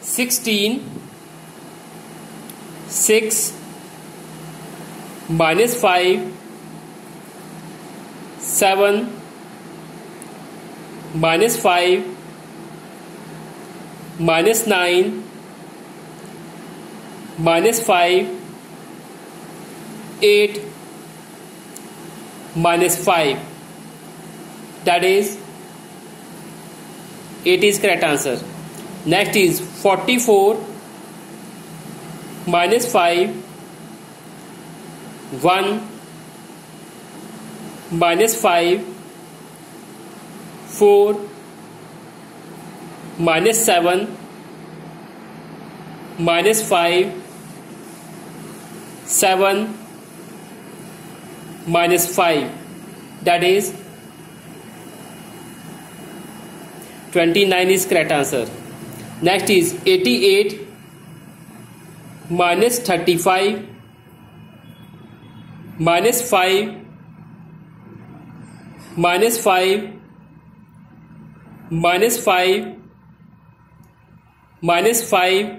16 6 minus 5 7 minus 5 minus 9 minus 5 8 minus 5, that is 8 is correct answer. Next is 44 minus 5 1 minus 5 4 minus 7 minus 5 7 minus 5, that is 29 is correct answer. Next is 88 minus 35 minus 5 minus 5 minus 5 minus 5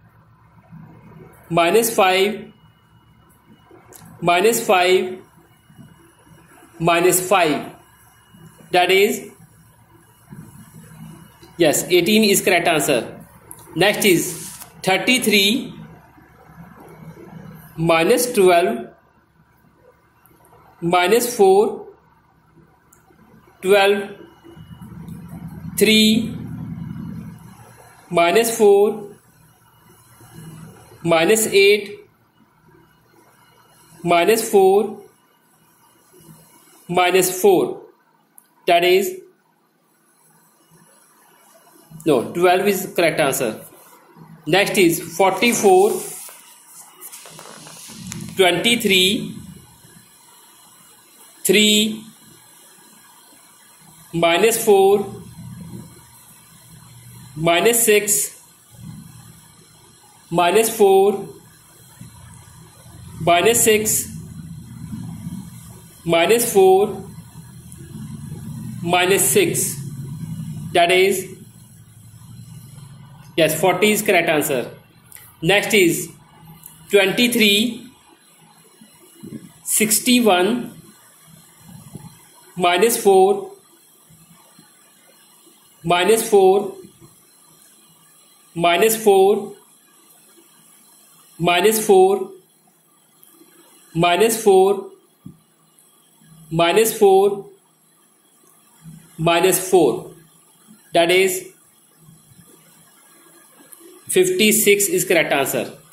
minus 5 minus 5 minus 5, that is yes 18 is correct answer. Next is 33 minus 12 minus 4 12 3 minus 4 minus 8 minus 4 minus 4, that is no 12 is correct answer. Next is 44 23 3 minus 4 minus 6 minus 4 minus 6 minus 4 minus 6, that is yes 40 is correct answer. Next is 23 61 minus 4 minus 4 minus 4 minus 4 minus 4 minus 4 minus 4, that is 56 is correct answer.